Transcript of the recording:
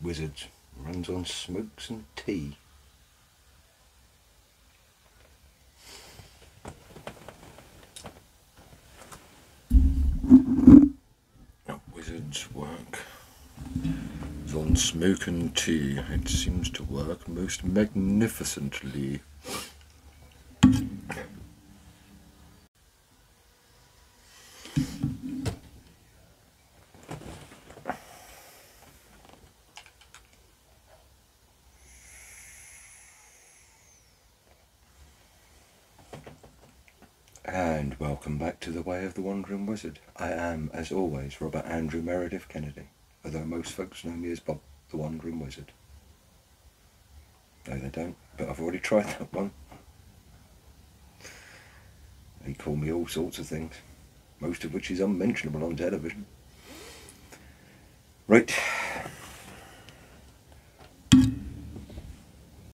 wizard runs on smokes and tea. Wizard's work is on smoke and tea. It seems to work most magnificently. And welcome back to The Way of the Wandering Wizard. I am, as always, Robert Andrew Meredith Kennedy, although most folks know me as Bob the Wandering Wizard. No, they don't, but I've already tried that one. They call me all sorts of things, most of which is unmentionable on television. Right,